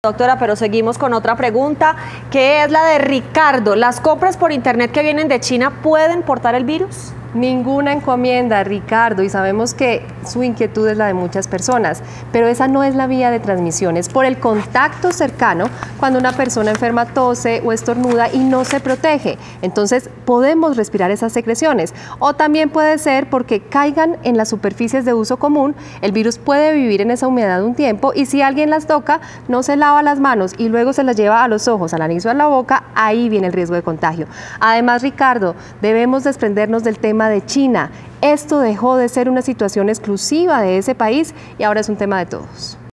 Doctora, pero seguimos con otra pregunta, que es la de Ricardo. ¿Las compras por internet que vienen de China pueden portar el virus? Ninguna encomienda, Ricardo, y sabemos que su inquietud es la de muchas personas, pero esa no es la vía de transmisión, es por el contacto cercano cuando una persona enferma tose o estornuda y no se protege. Entonces podemos respirar esas secreciones, o también puede ser porque caigan en las superficies de uso común. El virus puede vivir en esa humedad un tiempo y si alguien las toca, no se lava las manos y luego se las lleva a los ojos, a la nariz o a la boca, ahí viene el riesgo de contagio. Además, Ricardo, debemos desprendernos del tema de China. Esto dejó de ser una situación exclusiva de ese país y ahora es un tema de todos.